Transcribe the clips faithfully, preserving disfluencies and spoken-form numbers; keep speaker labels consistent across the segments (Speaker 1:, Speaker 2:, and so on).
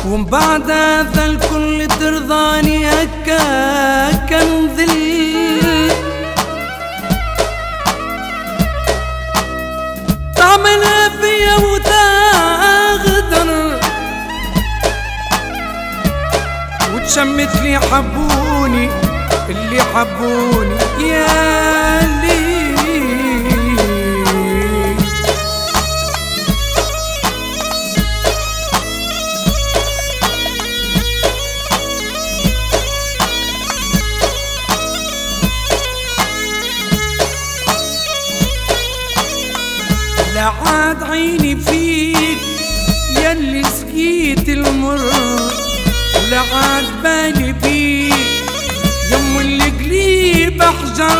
Speaker 1: ومن بعد هذا الكل ترضاني هكا كنذل، تعملها فيا وتغدر، وتشمت لي حبوني اللي حبوني يا لي. لا عاد عيني فيك ياللي سقيت المر، ولا عاد بالي بيك يم القليب احجر.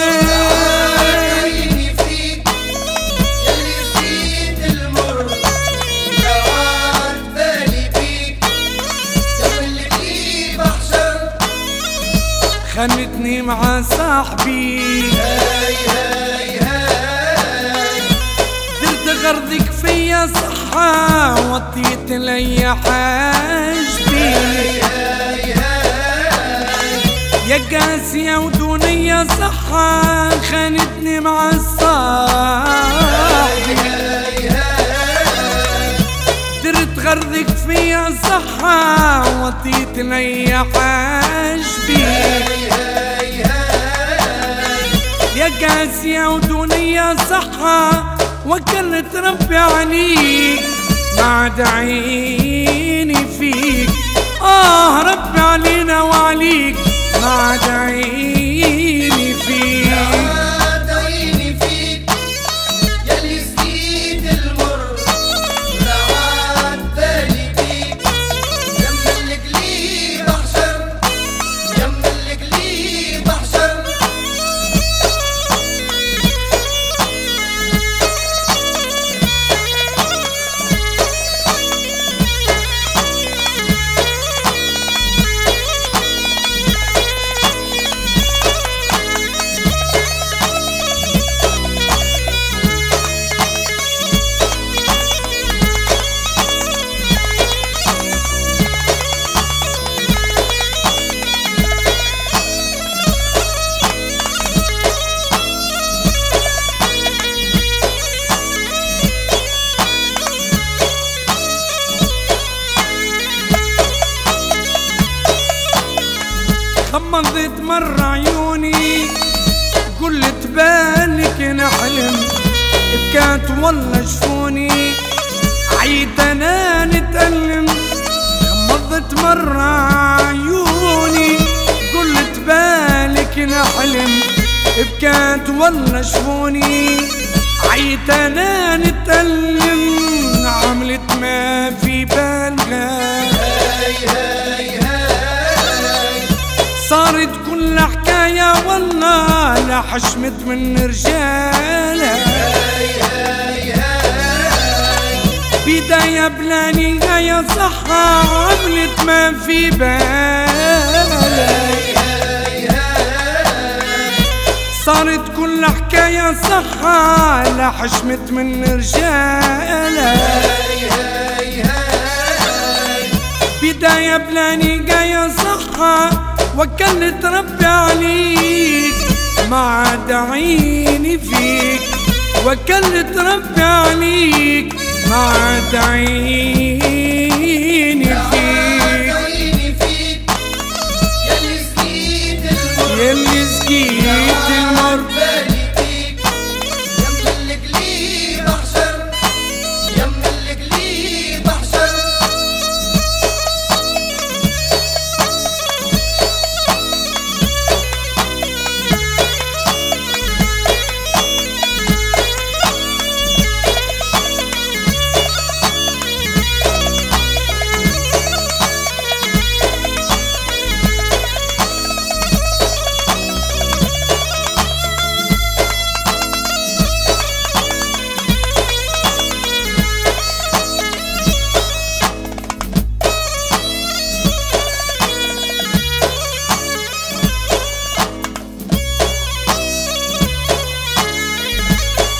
Speaker 2: عيني فيك ياللي سقيت المر، ولا عاد بالي بيك يم القليب احجر.
Speaker 1: خانتني مع صاحبي
Speaker 2: هاي هاي هاي،
Speaker 1: درت غرضك فيا صحة وطيت لي حاجبي.
Speaker 2: هاي هاي هاي،
Speaker 1: يا قاسية ودونية صحة خانتني مع الصاحبي.
Speaker 2: هاي هاي،
Speaker 1: درت غرضك فيا صحة وطيت لي حاجبي.
Speaker 2: هاي هاي هاي،
Speaker 1: يا قاسية ودونية صحة وكلت ربي عليك ما عاد عيني فيك. آه ربي علينا وعليك ما عاد عيني فيك.
Speaker 2: عاد عيني فيك ياللي سقيت المر، ولا عاد بالي بيك يم القليب احجر، يم القليب احجر.
Speaker 1: غمضت مرة عيوني قلت بالك نحلم، بكات والله جفوني عيد انا نتألم. غمضت مرة عيوني قلت بالك نحلم، بكات والله جفوني عيد انا نتألم. عملت ما في بالها
Speaker 2: هاي هاي هاي،
Speaker 1: صارت كل حكاية والله لا حشمت من رجالها.
Speaker 2: هاي هاي هاي،
Speaker 1: بداية بلا نهاية صحة عملت ما في بالها.
Speaker 2: هاي هاي هاي،
Speaker 1: صارت كل حكاية صحة لا حشمت من رجالها.
Speaker 2: هاي هاي هاي،
Speaker 1: بداية بلا نهاية صحة وكلت ربي عليك ما عاد عيني فيك. وكلت ربي عليك ما عاد عيني فيك.
Speaker 2: عيني فيك ياللي سقيت المر،
Speaker 1: ياللي سقيت المر،
Speaker 2: بالي بيك يم القليب احجر، يم القليب احجر.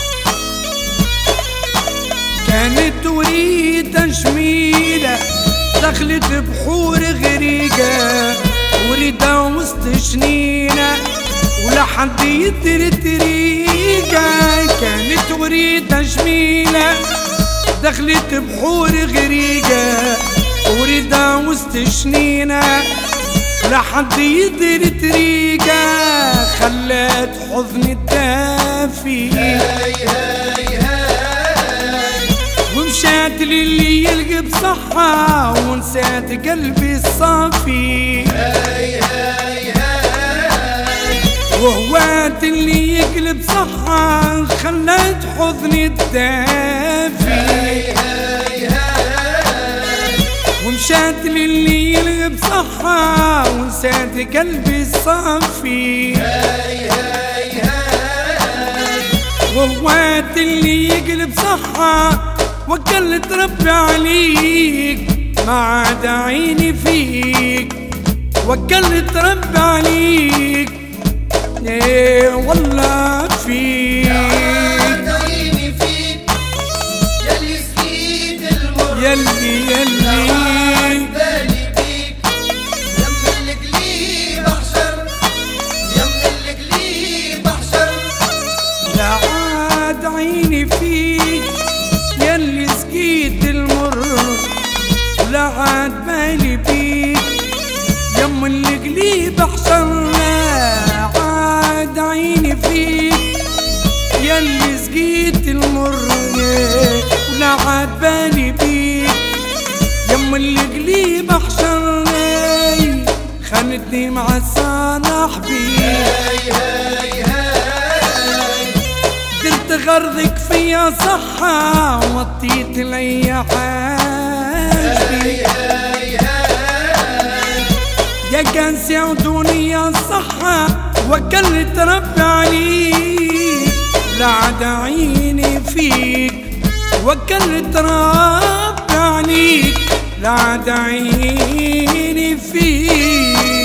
Speaker 1: كانت تريد جميلة دخلت بحور غريقة وريدة وسط شنينة ولا حد يدري طريقة، كانت وريدة جميلة. دخلت بحور غريقة وريدة وسط شنينة لا حد يدري طريقة، خلت حضني الدافي ومشات للي يلقى بصحة ونسات قلبي الصافي، وهوات اللي يقلب صحة خلت حضني الدافي ومشات للي يلقى بصحة ونسات قلبي الصافي، وهوات اللي يقلب صحة وكلت ربي عليك ما عاد عيني فيك، وكلت ربي عليك ايه والله فيك
Speaker 2: عيني فيك يلي سقيت المر
Speaker 1: يلي يلي
Speaker 2: بالي بيك يم القليب احشر يم القليب احشر
Speaker 1: لا عاد عيني فيك يلي سقيت المر لا عاد بالي بيك يم القليب احشر، لا عاد عيني فيك يلي سقيت المر ولا عاد بالي بيك يم القليب احشر، خانتني مع صاحبي درت غرضك فيا صحة وطيت لي حاجبي يا كنس يعودوني يا صحة وكلت ربي عليك لا عاد عيني فيك، وكلت ربي عليك لا عاد عيني فيك.